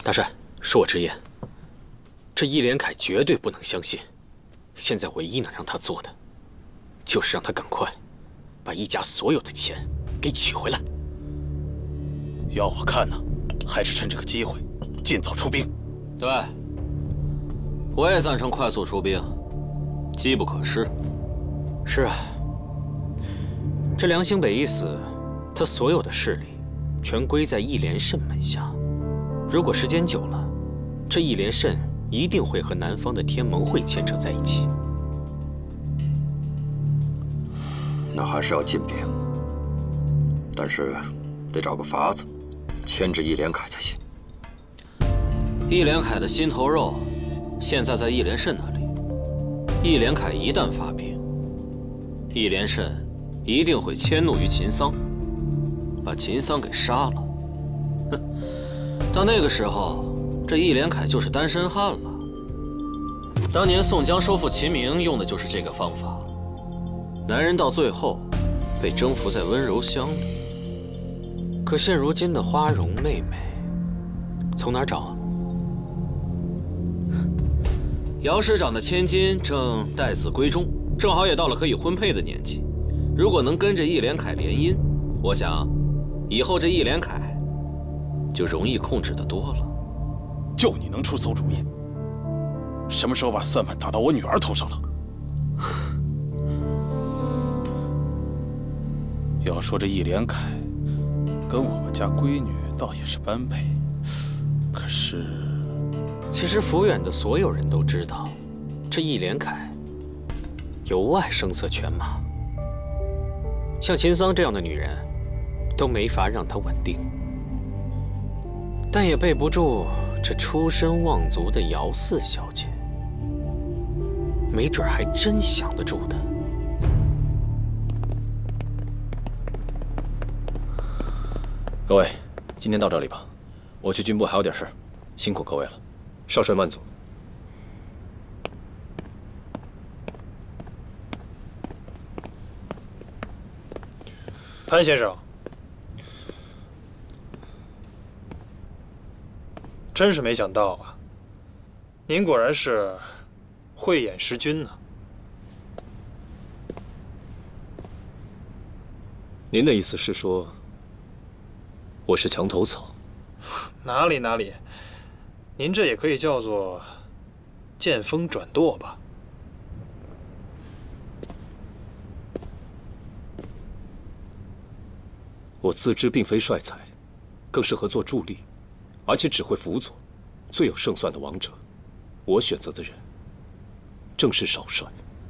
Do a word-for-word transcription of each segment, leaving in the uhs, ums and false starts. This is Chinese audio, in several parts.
大帅，恕我直言，这易连凯绝对不能相信。现在唯一能让他做的，就是让他赶快把易家所有的钱给取回来。 要我看呢，还是趁这个机会尽早出兵。 对，我也赞成快速出兵，机不可失。 是啊，这梁兴北一死，他所有的势力全归在易连慎门下。如果时间久了，这易连慎一定会和南方的天盟会牵扯在一起。 那还是要进兵，但是得找个法子牵制易连凯才行。 易连凯的心头肉现在在易连慎那里，易连凯一旦发兵，易连慎一定会迁怒于秦桑，把秦桑给杀了。哼，到那个时候，这易连凯就是单身汉了。当年宋江收复秦明用的就是这个方法，男人到最后被征服在温柔乡里。 可现如今的花荣妹妹，从哪儿找啊？ 姚师长的千金正待字闺中，正好也到了可以婚配的年纪。如果能跟着易连凯联姻，我想，以后这易连凯就容易控制得多了。 就你能出馊主意？什么时候把算盘打到我女儿头上了？要说这易连凯跟我们家闺女倒也是般配，可是， 其实抚远的所有人都知道，这易连凯有外声色犬马，像秦桑这样的女人，都没法让她稳定。但也背不住这出身望族的姚四小姐，没准还真降得住的。 各位，今天到这里吧，我去军部还有点事，辛苦各位了。少帅慢走。 潘先生，真是没想到啊，您果然是慧眼识君呢。 您的意思是说，我是墙头草？ 哪里哪里，您这也可以叫做见风转舵吧。 我自知并非帅才，更适合做助力，而且只会辅佐，最有胜算的王者。我选择的人，正是少帅。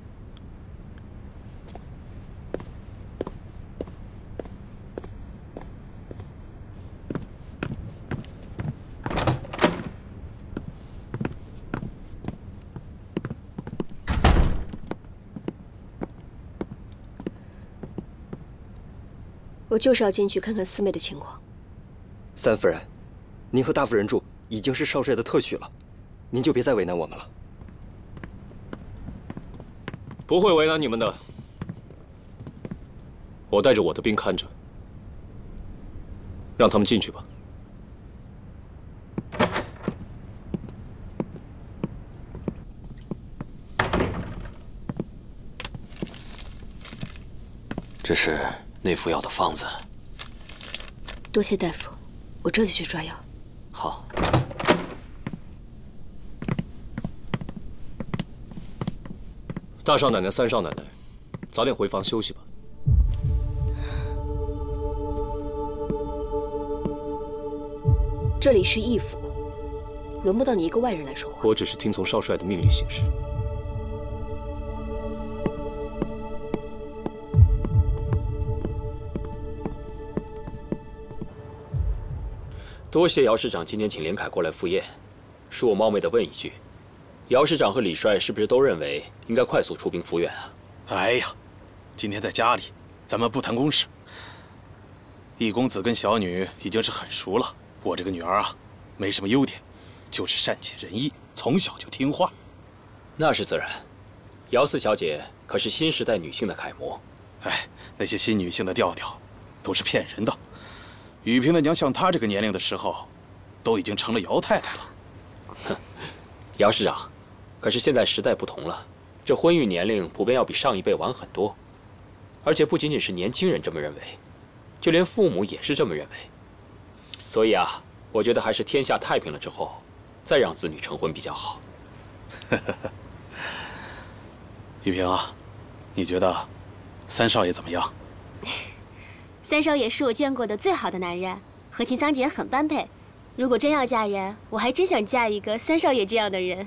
我就是要进去看看四妹的情况。 三夫人，您和大夫人住已经是少帅的特许了，您就别再为难我们了。 不会为难你们的，我带着我的兵看着，让他们进去吧。 这是内服药的方子。 多谢大夫，我这就去抓药。 好。 大少奶奶、三少奶奶，早点回房休息吧。 这里是义府，轮不到你一个外人来说话。 我只是听从少帅的命令行事。 多谢姚师长今天请连凯过来赴宴。恕我冒昧的问一句，姚师长和李帅是不是都认为应该快速出兵抚远啊？ 哎呀，今天在家里，咱们不谈公事。易公子跟小女已经是很熟了。我这个女儿啊，没什么优点，就是善解人意，从小就听话。 那是自然。姚四小姐可是新时代女性的楷模。 哎，那些新女性的调调，都是骗人的。雨萍的娘像她这个年龄的时候， 都已经成了姚太太了。 哼，姚市长，可是现在时代不同了，这婚育年龄普遍要比上一辈晚很多，而且不仅仅是年轻人这么认为，就连父母也是这么认为。所以啊，我觉得还是天下太平了之后，再让子女成婚比较好。 玉萍啊，你觉得三少爷怎么样？ 三少爷是我见过的最好的男人，和秦桑姐很般配。如果真要嫁人，我还真想嫁一个三少爷这样的人。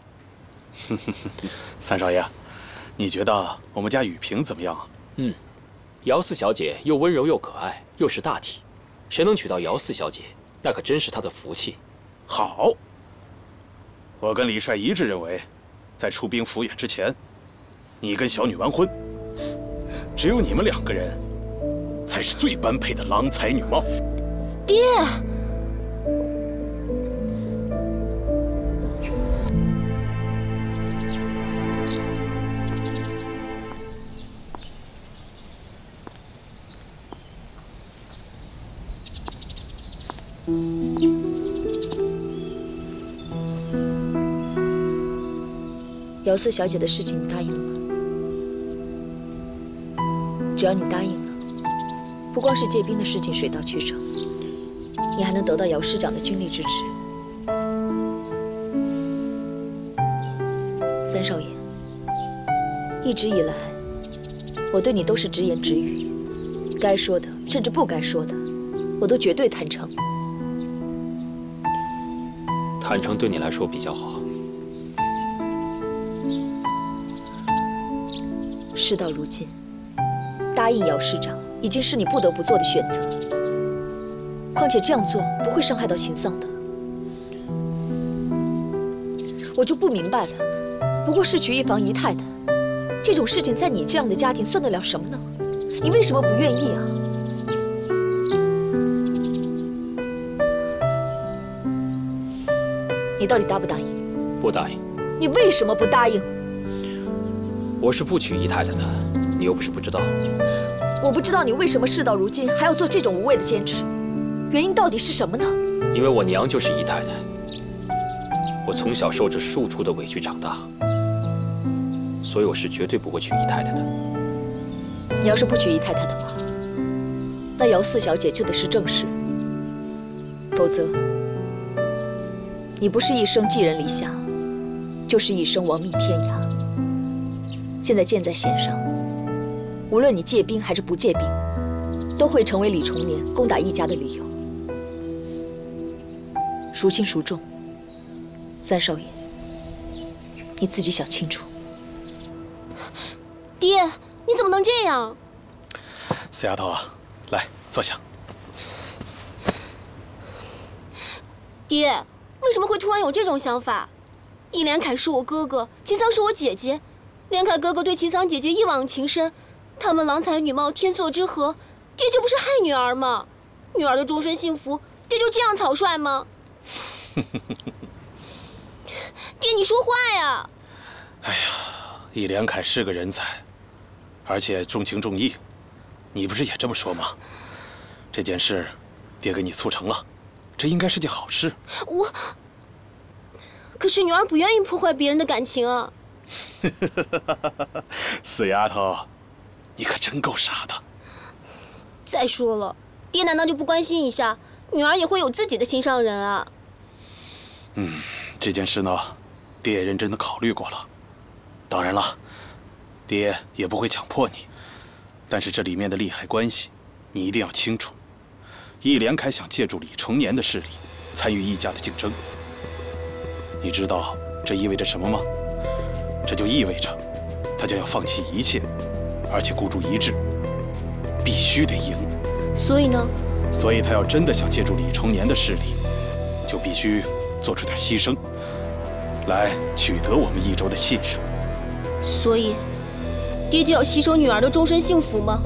三少爷，你觉得我们家雨萍怎么样啊？ 嗯，姚四小姐又温柔又可爱，又是大体，谁能娶到姚四小姐，那可真是她的福气。 好，我跟李帅一致认为，在出兵抚远之前，你跟小女完婚，只有你们两个人才是最般配的郎才女貌。 爹， 姚四小姐的事情你答应了吗？只要你答应了，不光是借兵的事情水到渠成，你还能得到姚师长的军力支持。三少爷，一直以来，我对你都是直言直语，该说的甚至不该说的，我都绝对坦诚。 坦诚对你来说比较好。 事到如今，答应姚师长已经是你不得不做的选择。况且这样做不会伤害到秦桑的。我就不明白了，不过是娶一房姨太太，这种事情在你这样的家庭算得了什么呢？你为什么不愿意啊？你到底答不答应？ 不答应。 你为什么不答应？ 我是不娶姨太太的，你又不是不知道。 我不知道你为什么事到如今还要做这种无谓的坚持，原因到底是什么呢？ 因为我娘就是姨太太，我从小受着庶出的委屈长大，所以我是绝对不会娶姨太太的。 你要是不娶姨太太的话，那姚四小姐就得是正室，否则你不是一生寄人篱下，就是一生亡命天涯。现在箭在弦上，无论你借兵还是不借兵，都会成为李重年攻打易家的理由。孰轻孰重，三少爷，你自己想清楚。 爹，你怎么能这样？ 死丫头啊，来坐下。 爹，为什么会突然有这种想法？易连凯是我哥哥，秦桑是我姐姐。连凯哥哥对秦桑姐姐一往情深，他们郎才女貌，天作之合，爹这不是害女儿吗？女儿的终身幸福，爹就这样草率吗？爹，你说话呀！ 哎呀，易连凯是个人才，而且重情重义，你不是也这么说吗？这件事，爹给你促成了，这应该是件好事。 我，可是女儿不愿意破坏别人的感情啊。 死丫头，你可真够傻的。 再说了，爹难道就不关心一下女儿也会有自己的心上人啊？ 嗯，这件事呢，爹也认真的考虑过了。当然了，爹也不会强迫你，但是这里面的利害关系，你一定要清楚。易连凯想借助李重年的势力，参与易家的竞争。你知道这意味着什么吗？这就意味着，他将要放弃一切，而且孤注一掷，必须得赢。 所以呢？ 所以他要真的想借助李重年的势力，就必须做出点牺牲，来取得我们益州的信任。 所以，爹就要牺牲女儿的终身幸福吗？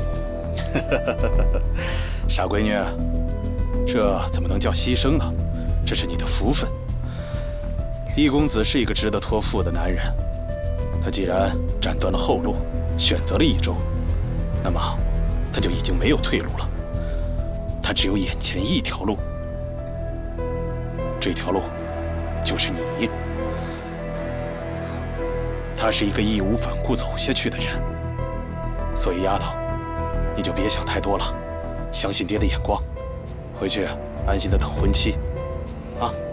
傻闺女，这怎么能叫牺牲呢？这是你的福分。易公子是一个值得托付的男人。他既然斩断了后路，选择了益州，那么他就已经没有退路了。他只有眼前一条路。 这条路就是你。他是一个义无反顾走下去的人，所以丫头，你就别想太多了，相信爹的眼光，回去安心的等婚期，啊。